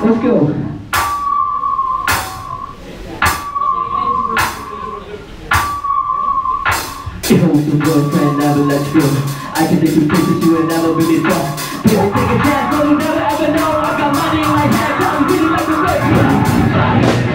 Let's go. If I was your boyfriend, I would let you go. I can take you places you would never really thought. Baby, take a chance, but you never ever know. I got money in my head, I'm feeling like a wreck.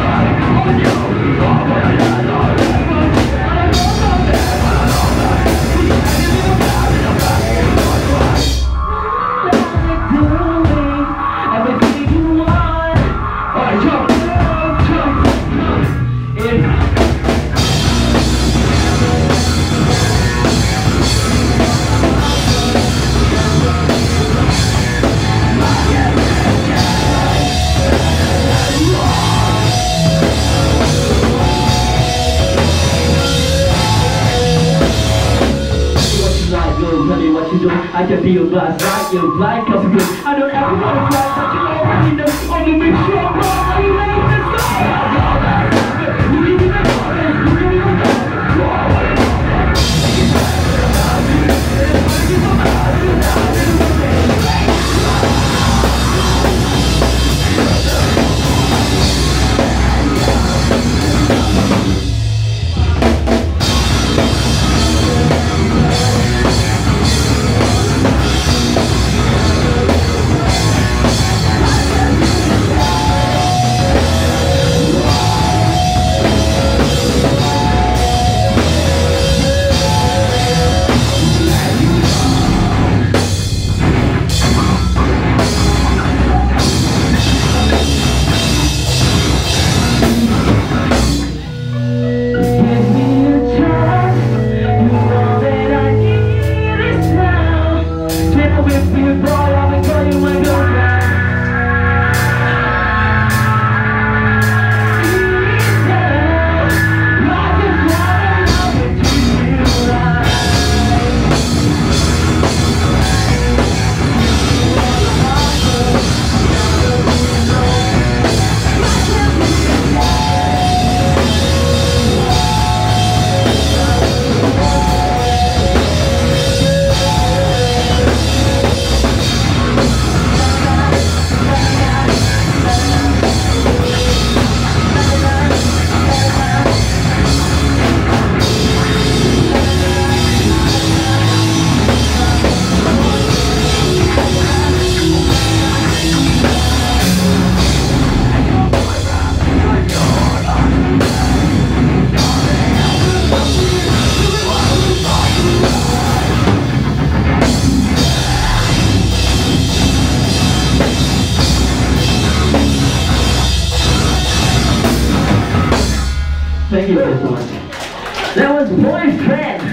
I can be your glass, right? Your blind coffee good. I don't ever want to cry, but you already know. On the mix, you're wrong. Are you ready for this Thank you so much. That was Boyfriend.